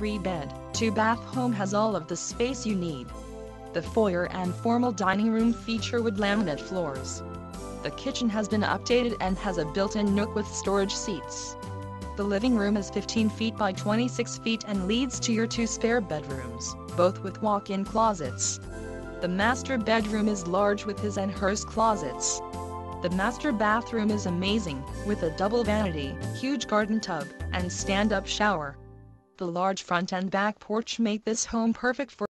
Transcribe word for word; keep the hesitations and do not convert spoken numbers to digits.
three-bed, two-bath home has all of the space you need. The foyer and formal dining room feature wood laminate floors. The kitchen has been updated and has a built-in nook with storage seats. The living room is fifteen feet by twenty-six feet and leads to your two spare bedrooms, both with walk-in closets. The master bedroom is large with his and hers closets. The master bathroom is amazing, with a double vanity, huge garden tub, and stand-up shower. The large front and back porch make this home perfect for